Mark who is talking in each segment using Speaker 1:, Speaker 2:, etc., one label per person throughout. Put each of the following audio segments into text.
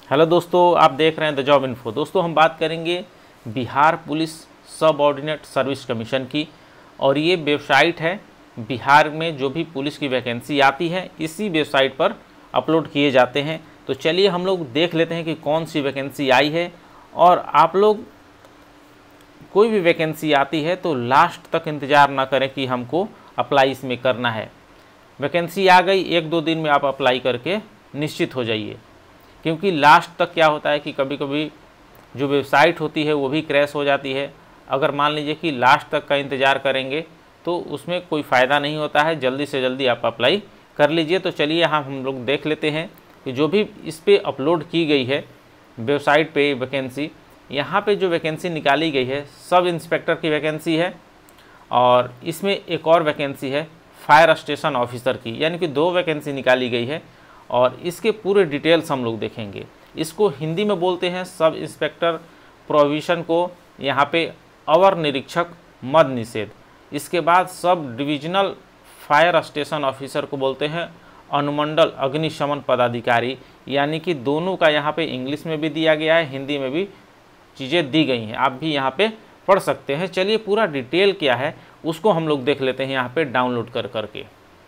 Speaker 1: Hello दोस्तों, आप देख रहे हैं द जॉब इन्फो। दोस्तों हम बात करेंगे Bihar police subordinate service commission की, और ये वेबसाइट है। बिहार में जो भी पुलिस की वैकेंसी आती है इसी वेबसाइट पर अपलोड किए जाते हैं। तो चलिए हम लोग देख लेते हैं कि कौन सी वैकेंसी आई है। और आप लोग कोई भी वैकेंसी आती है तो लास्ट तक इंतज़ार ना करें कि हमको अप्लाई इसमें करना है। वैकेंसी आ गई, 1-2 दिन में आप अप्लाई करके निश्चित हो जाइए, क्योंकि लास्ट तक क्या होता है कि कभी कभी जो वेबसाइट होती है वो भी क्रैश हो जाती है। अगर मान लीजिए कि लास्ट तक का इंतज़ार करेंगे तो उसमें कोई फ़ायदा नहीं होता है। जल्दी से जल्दी आप अप्लाई कर लीजिए। तो चलिए हम लोग देख लेते हैं कि जो भी इस पर अपलोड की गई है वेबसाइट पे वैकेंसी, यहाँ पे जो वैकेंसी निकाली गई है सब इंस्पेक्टर की वैकेंसी है, और इसमें एक और वैकेंसी है फायर स्टेशन ऑफिसर की, यानी कि 2 वैकेंसी निकाली गई है। और इसके पूरे डिटेल्स हम लोग देखेंगे। इसको हिंदी में बोलते हैं सब इंस्पेक्टर प्रोविज़न को यहाँ पे अवर निरीक्षक मद निषेध। इसके बाद सब डिविजनल फायर स्टेशन ऑफिसर को बोलते हैं अनुमंडल अग्निशमन पदाधिकारी, यानी कि दोनों का यहाँ पे इंग्लिश में भी दिया गया है, हिंदी में भी चीज़ें दी गई हैं। आप भी यहाँ पे पढ़ सकते हैं। चलिए पूरा डिटेल क्या है उसको हम लोग देख लेते हैं यहाँ पे डाउनलोड कर करके।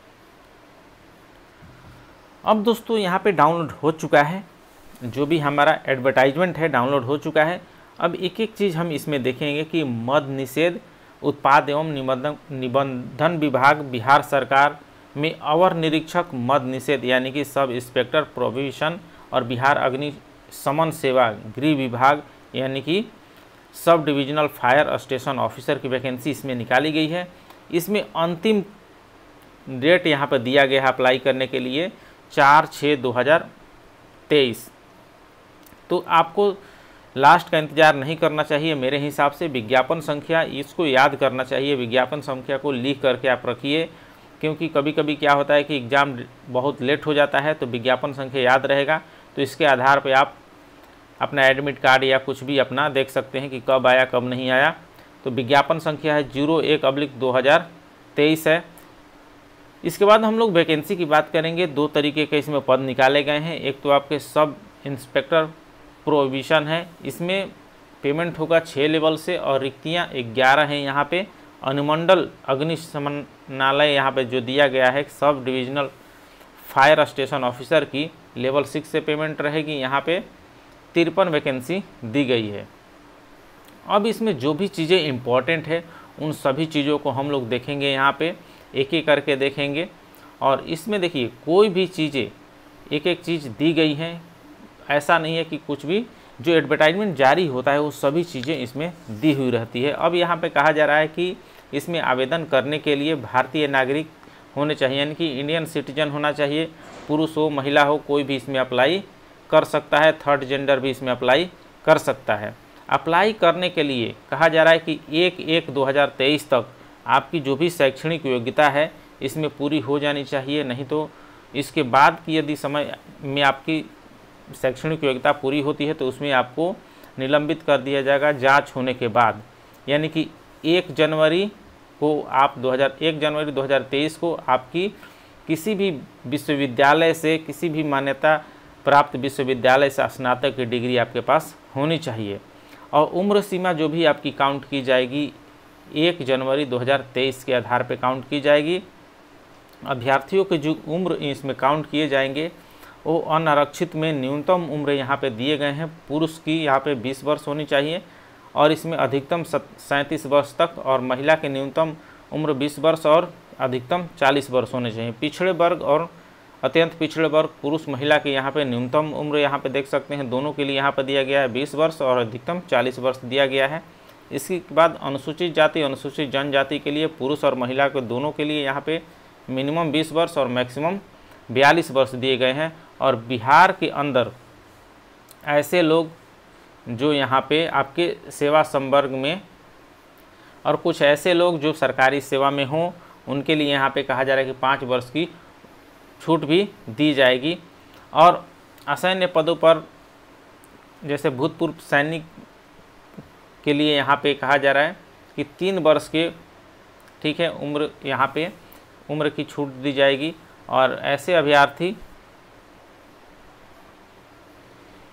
Speaker 1: अब दोस्तों यहाँ पे डाउनलोड हो चुका है, जो भी हमारा एडवर्टाइजमेंट है डाउनलोड हो चुका है। अब एक एक चीज़ हम इसमें देखेंगे कि मद निषेध उत्पाद एवं निबंधन विभाग बिहार सरकार में अवर निरीक्षक मद निषेध, यानी कि सब इंस्पेक्टर प्रोविज़न, और बिहार अग्निशमन सेवा गृह विभाग यानी कि sub divisional fire station officer की वैकेंसी इसमें निकाली गई है। इसमें अंतिम डेट यहाँ पर दिया गया है अप्लाई करने के लिए 4/6/2023। तो आपको लास्ट का इंतज़ार नहीं करना चाहिए मेरे हिसाब से। विज्ञापन संख्या इसको याद करना चाहिए, विज्ञापन संख्या को लिख करके आप रखिए, क्योंकि कभी कभी क्या होता है कि एग्ज़ाम बहुत लेट हो जाता है तो विज्ञापन संख्या याद रहेगा। तो इसके आधार पर आप अपना एडमिट कार्ड या कुछ भी अपना देख सकते हैं कि कब आया कब नहीं आया। तो विज्ञापन संख्या है 01/2023 है। इसके बाद हम लोग वैकेंसी की बात करेंगे। 2 तरीके के इसमें पद निकाले गए हैं। एक तो आपके सब इंस्पेक्टर प्रोविज़न है, इसमें पेमेंट होगा 6 लेवल से, और रिक्तियाँ 11 हैं यहाँ पे। अनुमंडल अग्निशमनालय यहाँ पे जो दिया गया है sub divisional fire station officer की लेवल 6 से पेमेंट रहेगी। यहाँ पे 53 वैकेंसी दी गई है। अब इसमें जो भी चीज़ें इम्पॉर्टेंट है उन सभी चीज़ों को हम लोग देखेंगे, यहाँ पे एक एक करके देखेंगे। और इसमें देखिए कोई भी चीज़ें एक एक चीज़ दी गई हैं, ऐसा नहीं है कि कुछ भी जो एडवर्टाइजमेंट जारी होता है वो सभी चीज़ें इसमें दी हुई रहती है। अब यहाँ पे कहा जा रहा है कि इसमें आवेदन करने के लिए भारतीय नागरिक होने चाहिए, यानी कि इंडियन सिटीजन होना चाहिए। पुरुष हो महिला हो कोई भी इसमें अप्लाई कर सकता है, थर्ड जेंडर भी इसमें अप्लाई कर सकता है। अप्लाई करने के लिए कहा जा रहा है कि 1/1/2023 तक आपकी जो भी शैक्षणिक योग्यता है इसमें पूरी हो जानी चाहिए, नहीं तो इसके बाद की यदि समय में आपकी शैक्षणिक योग्यता पूरी होती है तो उसमें आपको निलंबित कर दिया जाएगा जांच होने के बाद। यानी कि 1 जनवरी 2023 को आपकी किसी भी विश्वविद्यालय से, किसी भी मान्यता प्राप्त विश्वविद्यालय से स्नातक की डिग्री आपके पास होनी चाहिए। और उम्र सीमा जो भी आपकी काउंट की जाएगी 1 जनवरी 2023 के आधार पर काउंट की जाएगी। अभ्यर्थियों के जो उम्र इसमें काउंट किए जाएंगे वो अनारक्षित में न्यूनतम उम्र यहाँ पे दिए गए हैं। पुरुष की यहाँ पे 20 वर्ष होनी चाहिए, और इसमें अधिकतम 37 वर्ष तक, और महिला के न्यूनतम उम्र 20 वर्ष और अधिकतम 40 वर्ष होने चाहिए। पिछड़े वर्ग और अत्यंत पिछड़े वर्ग पुरुष महिला के यहाँ पे न्यूनतम उम्र यहाँ पे देख सकते हैं, दोनों के लिए यहाँ पे दिया गया है 20 वर्ष और अधिकतम 40 वर्ष दिया गया है। इसके बाद अनुसूचित जाति अनुसूचित जनजाति के लिए पुरुष और महिला के दोनों के लिए यहाँ पे मिनिमम 20 वर्ष और मैक्सिमम 42 वर्ष दिए गए हैं। और बिहार के अंदर ऐसे लोग जो यहाँ पे आपके सेवा संवर्ग में, और कुछ ऐसे लोग जो सरकारी सेवा में हों, उनके लिए यहाँ पे कहा जा रहा है कि 5 वर्ष की छूट भी दी जाएगी। और असैन्य पदों पर जैसे भूतपूर्व सैनिक के लिए यहाँ पे कहा जा रहा है कि 3 वर्ष के, ठीक है, उम्र यहाँ पे उम्र की छूट दी जाएगी। और ऐसे अभ्यर्थी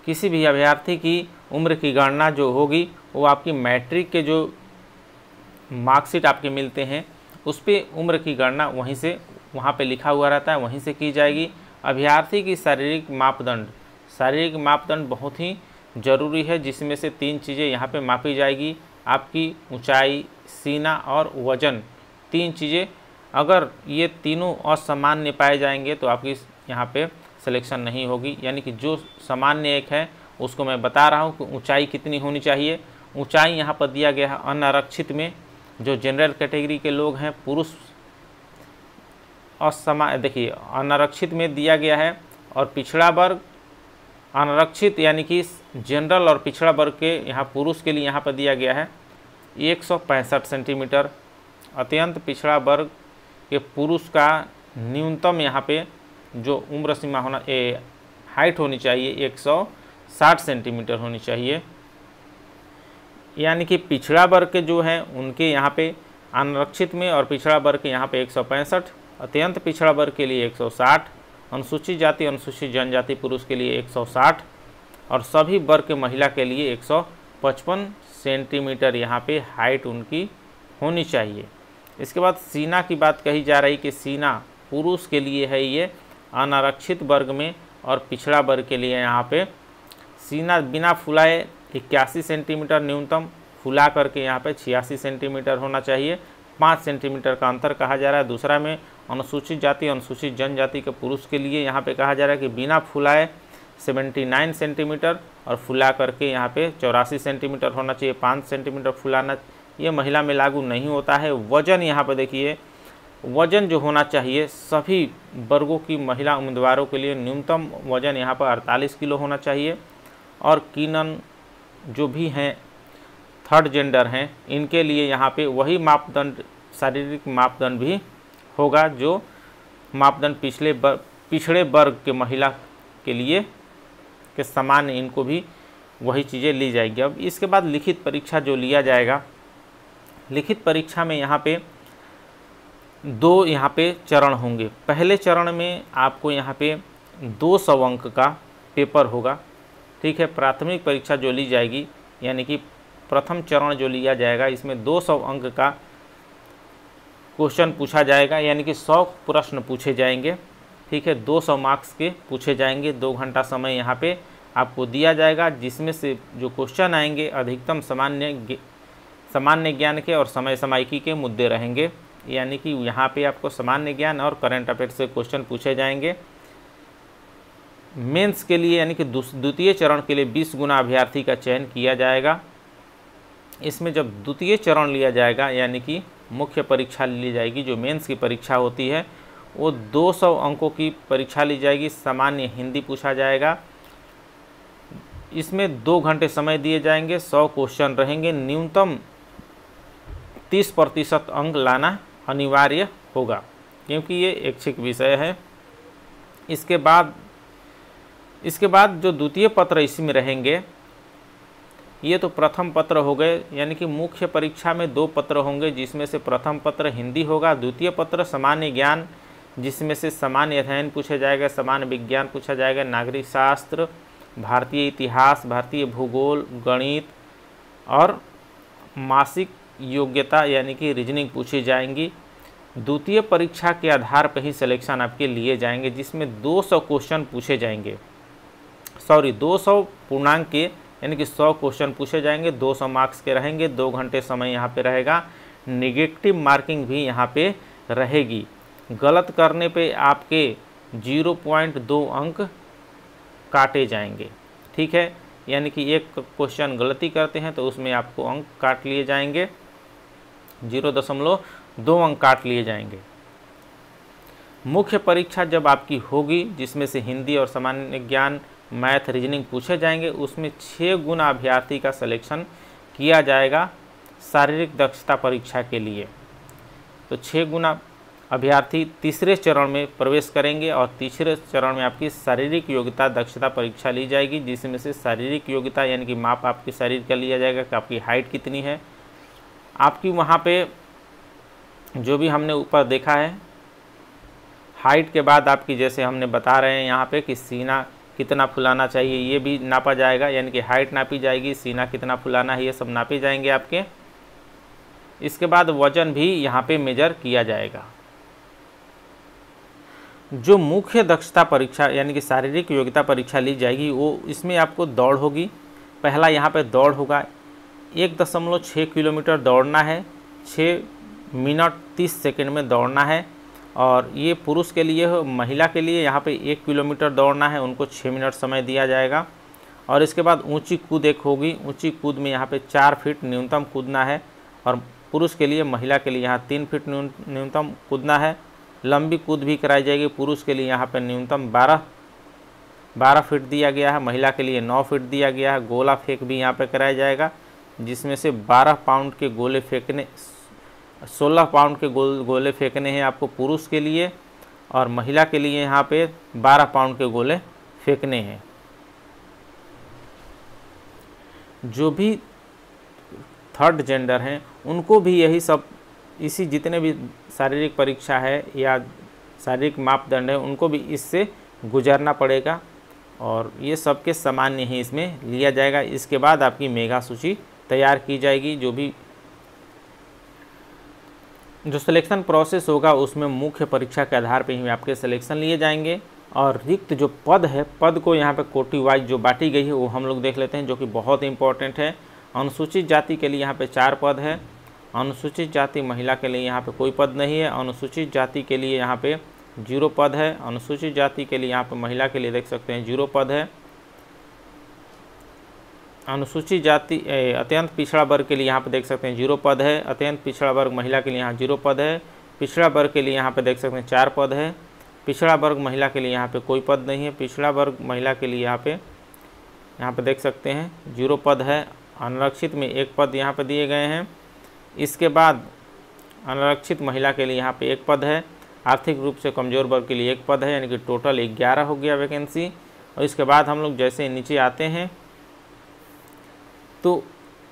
Speaker 1: किसी भी अभ्यर्थी की उम्र की गणना जो होगी वो आपकी मैट्रिक के जो मार्कशीट आपके मिलते हैं उस पर उम्र की गणना वहीं से, वहाँ पे लिखा हुआ रहता है, वहीं से की जाएगी। अभ्यर्थी की शारीरिक मापदंड बहुत ही ज़रूरी है, जिसमें से 3 चीज़ें यहाँ पे मापी जाएगी। आपकी ऊंचाई, सीना और वज़न, 3 चीज़ें अगर ये तीनों असामान्य पाए जाएंगे तो आपकी यहाँ पे सिलेक्शन नहीं होगी। यानी कि जो सामान्य एक है उसको मैं बता रहा हूँ कि ऊंचाई कितनी होनी चाहिए। ऊंचाई यहाँ पर दिया गया है अनारक्षित में, जो जनरल कैटेगरी के लोग हैं, पुरुष देखिए अनारक्षित में दिया गया है, और पिछड़ा वर्ग अनारक्षित यानी कि जनरल और पिछड़ा वर्ग के यहाँ पुरुष के लिए यहाँ पर दिया गया है 165 सेंटीमीटर। अत्यंत पिछड़ा वर्ग के पुरुष का न्यूनतम यहाँ पे जो उम्र सीमा होना हाइट होनी चाहिए 160 सेंटीमीटर होनी चाहिए। यानी कि पिछड़ा वर्ग के जो हैं उनके यहाँ पे अनारक्षित में और पिछड़ा वर्ग के यहाँ पे 165, अत्यंत पिछड़ा वर्ग के लिए 160, अनुसूचित जाति अनुसूचित जनजाति पुरुष के लिए 160 और सभी वर्ग के महिला के लिए 155 सेंटीमीटर यहाँ पे हाइट उनकी होनी चाहिए। इसके बाद सीना की बात कही जा रही कि सीना पुरुष के लिए है ये अनारक्षित वर्ग में, और पिछड़ा वर्ग के लिए यहाँ पे सीना बिना फुलाए 81 सेंटीमीटर न्यूनतम, फुला करके यहाँ पे 86 सेंटीमीटर होना चाहिए। 5 सेंटीमीटर का अंतर कहा जा रहा है। दूसरा में अनुसूचित जाति अनुसूचित जनजाति के पुरुष के लिए यहाँ पे कहा जा रहा है कि बिना फुलाए 79 सेंटीमीटर और फुला करके यहाँ पे 84 सेंटीमीटर होना चाहिए। 5 सेंटीमीटर फुलाना, ये महिला में लागू नहीं होता है। वज़न यहाँ पर देखिए, वज़न जो होना चाहिए सभी वर्गों की महिला उम्मीदवारों के लिए न्यूनतम वज़न यहाँ पर 48 किलो होना चाहिए, और कीनन जो भी हैं थर्ड जेंडर हैं इनके लिए यहाँ पे वही मापदंड, शारीरिक मापदंड भी होगा जो मापदंड पिछड़े वर्ग के महिला के लिए के समान, इनको भी वही चीज़ें ली जाएगी। अब इसके बाद लिखित परीक्षा जो लिया जाएगा, लिखित परीक्षा में यहाँ पे 2 यहाँ पे चरण होंगे। पहले चरण में आपको यहाँ पे 200 अंक का पेपर होगा, ठीक है। प्राथमिक परीक्षा जो ली जाएगी यानी कि प्रथम चरण जो लिया जाएगा इसमें 200 अंक का क्वेश्चन पूछा जाएगा, यानी कि 100 प्रश्न पूछे जाएंगे, ठीक है। 200 मार्क्स के पूछे जाएंगे। 2 घंटा समय यहाँ पे आपको दिया जाएगा, जिसमें से जो क्वेश्चन आएंगे अधिकतम सामान्य ज्ञान के और समय सामयिकी के मुद्दे रहेंगे। यानी कि यहाँ पे आपको सामान्य ज्ञान और करंट अफेयर से क्वेश्चन पूछे जाएंगे। मेंस के लिए यानी कि द्वितीय चरण के लिए 20 गुना अभ्यर्थी का चयन किया जाएगा। इसमें जब द्वितीय चरण लिया जाएगा यानी कि मुख्य परीक्षा ली जाएगी, जो मेंस की परीक्षा होती है वो 200 अंकों की परीक्षा ली जाएगी। सामान्य हिंदी पूछा जाएगा, इसमें 2 घंटे समय दिए जाएंगे। 100 क्वेश्चन रहेंगे, न्यूनतम 30% अंक लाना अनिवार्य होगा क्योंकि ये ऐच्छिक विषय है। इसके बाद जो द्वितीय पत्र इसमें रहेंगे, ये तो प्रथम पत्र हो गए, यानी कि मुख्य परीक्षा में 2 पत्र होंगे, जिसमें से प्रथम पत्र हिंदी होगा, द्वितीय पत्र सामान्य ज्ञान, जिसमें से सामान्य अध्ययन पूछा जाएगा, सामान्य विज्ञान पूछा जाएगा, नागरिक शास्त्र, भारतीय इतिहास, भारतीय भूगोल, गणित और मासिक योग्यता यानी कि रीजनिंग पूछी जाएंगी। द्वितीय परीक्षा के आधार पर ही सिलेक्शन आपके लिए जाएंगे, जिसमें 200 क्वेश्चन पूछे जाएंगे, 200 पूर्णांक के यानी कि 100 क्वेश्चन पूछे जाएंगे, 200 मार्क्स के रहेंगे। 2 घंटे समय यहाँ पे रहेगा। नेगेटिव मार्किंग भी यहाँ पे रहेगी। गलत करने पे आपके 0.2 अंक काटे जाएंगे, ठीक है। यानी कि एक क्वेश्चन गलती करते हैं तो उसमें आपको अंक काट लिए जाएंगे, 0.2 अंक काट लिए जाएंगे। मुख्य परीक्षा जब आपकी होगी, जिसमें से हिंदी और सामान्य ज्ञान, मैथ, रीजनिंग पूछे जाएंगे, उसमें 6 गुना अभ्यर्थी का सिलेक्शन किया जाएगा शारीरिक दक्षता परीक्षा के लिए। तो 6 गुना अभ्यर्थी तीसरे चरण में प्रवेश करेंगे और तीसरे चरण में आपकी शारीरिक योग्यता दक्षता परीक्षा ली जाएगी, जिसमें से शारीरिक योग्यता यानी कि माप आपके शरीर का लिया जाएगा कि आपकी हाइट कितनी है। आपकी वहाँ पे जो भी हमने ऊपर देखा है, हाइट के बाद आपकी, जैसे हमने बता रहे हैं यहाँ पे कि सीना कितना फुलाना चाहिए ये भी नापा जाएगा, यानी कि हाइट नापी जाएगी, सीना कितना फुलाना है ये सब नापे जाएंगे आपके। इसके बाद वजन भी यहाँ पे मेजर किया जाएगा। जो मुख्य दक्षता परीक्षा यानी कि शारीरिक योग्यता परीक्षा ली जाएगी वो इसमें आपको दौड़ होगी। पहला यहाँ पे दौड़ होगा, 1.6 किलोमीटर दौड़ना है, 6 मिनट 30 सेकंड में दौड़ना है। और ये पुरुष के लिए हो, महिला के लिए यहाँ पे 1 किलोमीटर दौड़ना है, उनको 6 मिनट समय दिया जाएगा। और इसके बाद ऊंची कूद एक होगी, ऊंची कूद में यहाँ पे 4 फीट न्यूनतम कूदना है और पुरुष के लिए, महिला के लिए यहाँ 3 फीट न्यूनतम कूदना है। लंबी कूद भी कराई जाएगी, पुरुष के लिए यहाँ पे न्यूनतम 12 फीट दिया गया है, महिला के लिए 9 फीट दिया गया है। गोला फेंक भी यहाँ पे कराया जाएगा, जिसमें से 12 पाउंड के गोले फेंकने 16 पाउंड के गोले फेंकने हैं आपको पुरुष के लिए, और महिला के लिए यहाँ पे 12 पाउंड के गोले फेंकने हैं। जो भी थर्ड जेंडर हैं उनको भी यही सब, इसी जितने भी शारीरिक परीक्षा है या शारीरिक मापदंड है उनको भी इससे गुजरना पड़ेगा, और ये सबके सामान्य ही इसमें लिया जाएगा। इसके बाद आपकी मेगा सूची तैयार की जाएगी। जो सिलेक्शन प्रोसेस होगा उसमें मुख्य परीक्षा के आधार पर ही आपके सिलेक्शन लिए जाएंगे। और रिक्त जो पद है, पद को यहाँ पे कोटि वाइज जो बांटी गई है वो हम लोग देख लेते हैं, जो कि बहुत इंपॉर्टेंट है। अनुसूचित जाति के लिए यहाँ पे 4 पद है, अनुसूचित जाति महिला के लिए यहाँ पे कोई पद नहीं है, अनुसूचित जाति के लिए यहाँ पे 0 पद है, अनुसूचित जाति के लिए यहाँ पे महिला के लिए देख सकते हैं 0 पद है। अनुसूचित जाति अत्यंत पिछड़ा वर्ग के लिए यहाँ पे देख सकते हैं 0 पद है, अत्यंत पिछड़ा वर्ग महिला के लिए यहाँ 0 पद है, पिछड़ा वर्ग के लिए यहाँ पे देख सकते हैं 4 पद है, पिछड़ा वर्ग महिला के लिए यहाँ पे कोई पद नहीं है, पिछड़ा वर्ग महिला के लिए यहाँ पे देख सकते हैं 0 पद है। अनारक्षित में 1 पद यहाँ पे दिए गए हैं। इसके बाद अनारक्षित महिला के लिए यहाँ पे 1 पद है, आर्थिक रूप से कमज़ोर वर्ग के लिए 1 पद है, यानी कि टोटल 11 हो गया वैकेंसी। और इसके बाद हम लोग जैसे नीचे आते हैं तो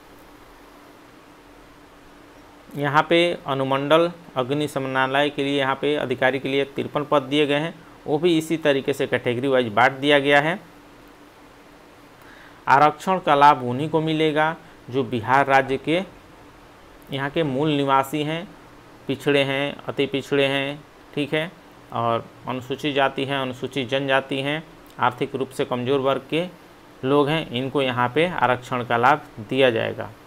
Speaker 1: यहाँ पे अनुमंडल अग्निशमनालय के लिए यहाँ पे अधिकारी के लिए 53 पद दिए गए हैं, वो भी इसी तरीके से कैटेगरी वाइज बांट दिया गया है। आरक्षण का लाभ उन्हीं को मिलेगा जो बिहार राज्य के यहाँ के मूल निवासी हैं, पिछड़े हैं, अति पिछड़े हैं, ठीक है, और अनुसूचित जाति हैं, अनुसूचित जनजाति हैं, आर्थिक रूप से कमज़ोर वर्ग के लोग हैं, इनको यहाँ पे आरक्षण का लाभ दिया जाएगा।